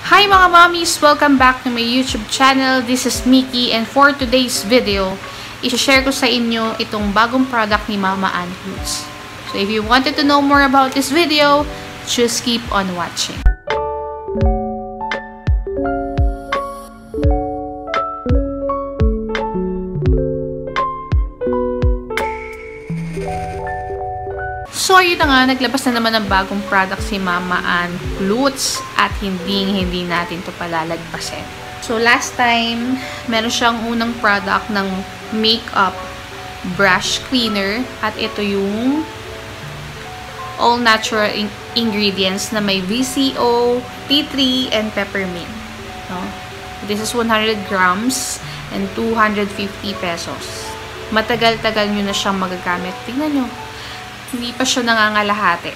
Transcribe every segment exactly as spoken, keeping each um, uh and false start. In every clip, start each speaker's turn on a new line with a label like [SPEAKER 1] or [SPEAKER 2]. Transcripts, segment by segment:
[SPEAKER 1] Hi mga mommies! Welcome back to my YouTube channel. This is Mickey and for today's video, i-share ko sa inyo itong bagong product ni Mama Ann Klutz. So if you wanted to know more about this video, just keep on watching. So, yun na nga, naglabas na naman ng bagong product si Mama Ann Klutz at hindi hindi natin to palalagpasin. So, last time, meron siyang unang product ng makeup brush cleaner at ito yung all natural in ingredients na may V C O, tea tree, and peppermint. No? This is one hundred grams and two hundred fifty pesos. Matagal-tagal nyo na siyang magagamit. Tingnan nyo. Hindi pa siya nangangalahati.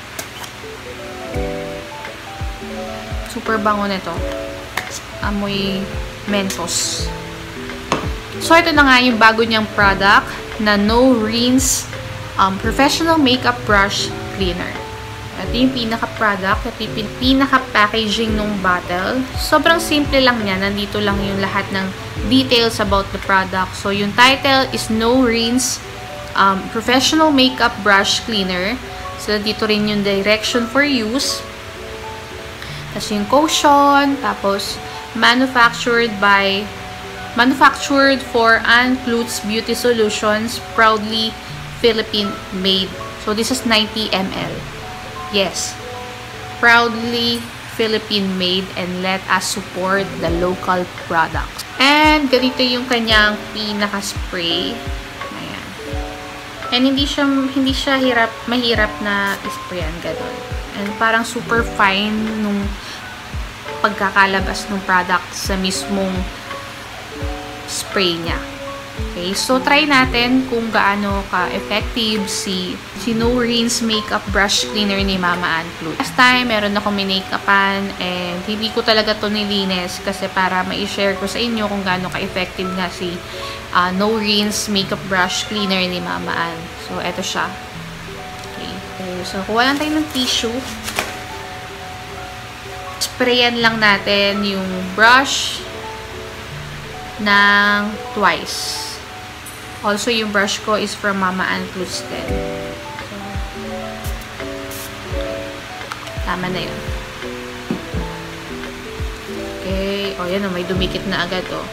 [SPEAKER 1] Super bango nito. Amoy Mentos. So, ito na nga yung bago niyang product na No Rinse um, Professional Makeup Brush Cleaner. Ito yung pinaka-product. Ito yung pinaka-packaging ng bottle. Sobrang simple lang niya. Nandito lang yung lahat ng details about the product. So, yung title is No Rinse Um, Professional Makeup Brush Cleaner. So, dito rin yung direction for use. Tapos yung caution. Tapos, manufactured by, manufactured for Ann Klutz Beauty Solutions, proudly Philippine-made. So, this is ninety milliliters. Yes. Proudly Philippine-made and let us support the local products. And, ganito yung kanyang pinaka-spray. And hindi siya hindi siya hirap mahirap na isprayan gano'n. And parang super fine nung pagkakalabas ng product sa mismong spray niya. Okay, so try natin kung gaano ka-effective si, si No Rinse Makeup Brush Cleaner ni Mama Ann Klutz. Last time, meron ako minake-upan and hindi ko talaga to nilinis kasi para ma-share ko sa inyo kung gaano ka-effective nga si uh, No Rinse Makeup Brush Cleaner ni Mama Ann. So, eto siya. Okay, so kuha lang tayo ng tissue. Sprayan lang natin yung brush ng twice. Also, yung brush ko is from Mama Ann Klutz din. So, tama na yun. Okay. O, yan o. May dumikit na agad o.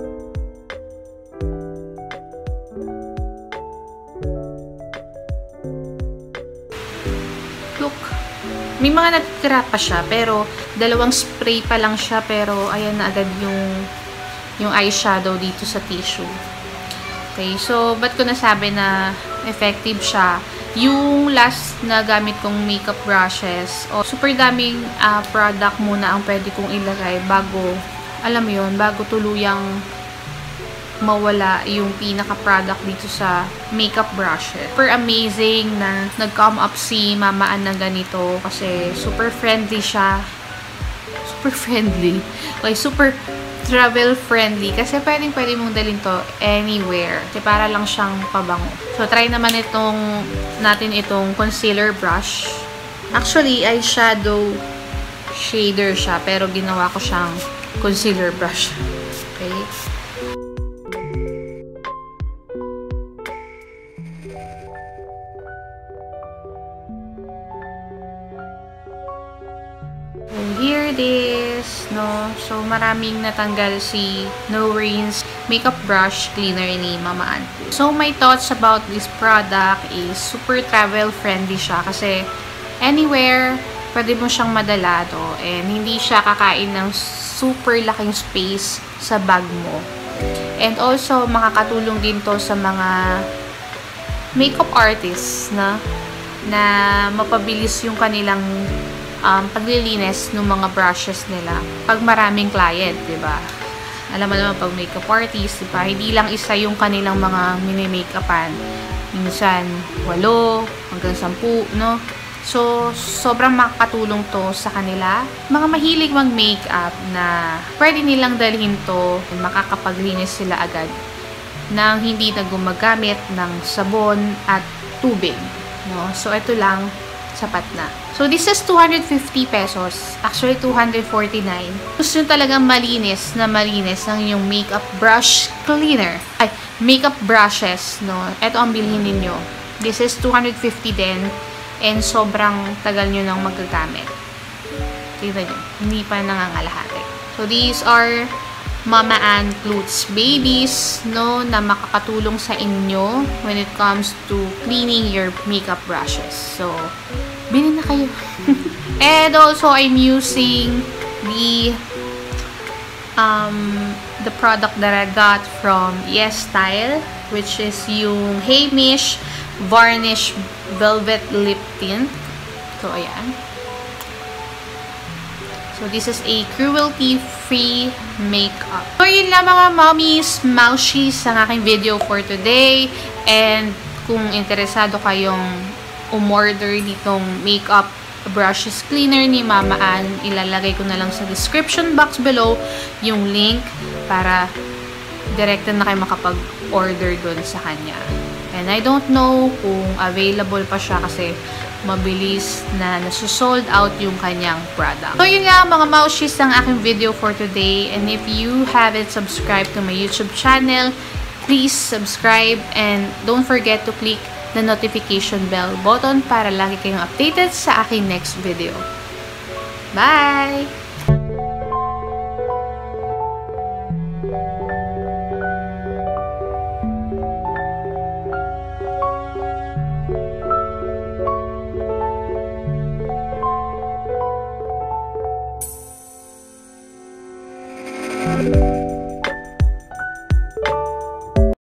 [SPEAKER 1] Look. May mga natitira pa siya. Pero, dalawang spray pa lang siya. Pero, ayan na agad yung yung eyeshadow dito sa tissue. Okay, so, ba't ko nasabi na effective siya? Yung last na gamit kong makeup brushes, o oh, super daming uh, product muna ang pwede kong ilagay bago, alam mo yun, bago tuluyang mawala yung pinaka-product dito sa makeup brushes. Super amazing na nag-come up si Mama Ann na ganito kasi super friendly siya. Super friendly. Okay, super travel friendly kasi pwedeng pwede mong dalhin to anywhere. Kasi para lang siyang pabango. So, try naman itong natin itong concealer brush. Actually, eyeshadow shader siya pero ginawa ko siyang concealer brush. Okay? Here it is, no? So, maraming natanggal si No Rinse Makeup Brush Cleaner ni Mama Ann. So, my thoughts about this product is super travel friendly siya kasi anywhere, pwede mo siyang madala to and hindi siya kakain ng super laking space sa bag mo. And also, makakatulong din to sa mga makeup artists na, na mapabilis yung kanilang Um, paglilinis ng mga brushes nila pag maraming client, diba? Alam mo naman pag makeup artist, diba? Hindi lang isa yung kanilang mga mini-makeupan. Minsan, walo, hanggang sampu, no? So, sobrang makakatulong to sa kanila. Mga mahilig mag-makeup na pwede nilang dalhin to, makakapaglinis sila agad nang hindi na gumagamit ng sabon at tubig, no? So, ito lang sapat na. So, this is two hundred fifty pesos. Actually, two hundred forty-nine. Gusto nyo talagang malinis na malinis ang yung makeup brush cleaner. Ay, makeup brushes, no? Ito ang bilhin ninyo. This is two hundred fifty din. And sobrang tagal nyo nang magagamit. Tignan nyo. Hindi pa nangangalahati. So, these are Mama Ann Klutz Babies, no, na makakatulong sa inyo when it comes to cleaning your makeup brushes. So, bilhin na kayo. And also, I'm using the um, the product that I got from Yes Style, which is yung Heimish Varnish Velvet Lip Tint. So, ayan. So, this is a cruelty-free makeup. So, yun lang mga mommies, moushies ang aking video for today. And, kung interesado kayong umorder ditong makeup brushes cleaner ni Mama Ann, ilalagay ko na lang sa description box below yung link para direkta na kayo makapag-order dun sa kanya. And I don't know kung available pa siya kasi mabilis na nasusold out yung kanyang product. So, yun lang mga moushies ang aking video for today. And if you haven't subscribed to my YouTube channel, please subscribe and don't forget to click the notification bell button para lagi kayong updated sa aking next video. Bye!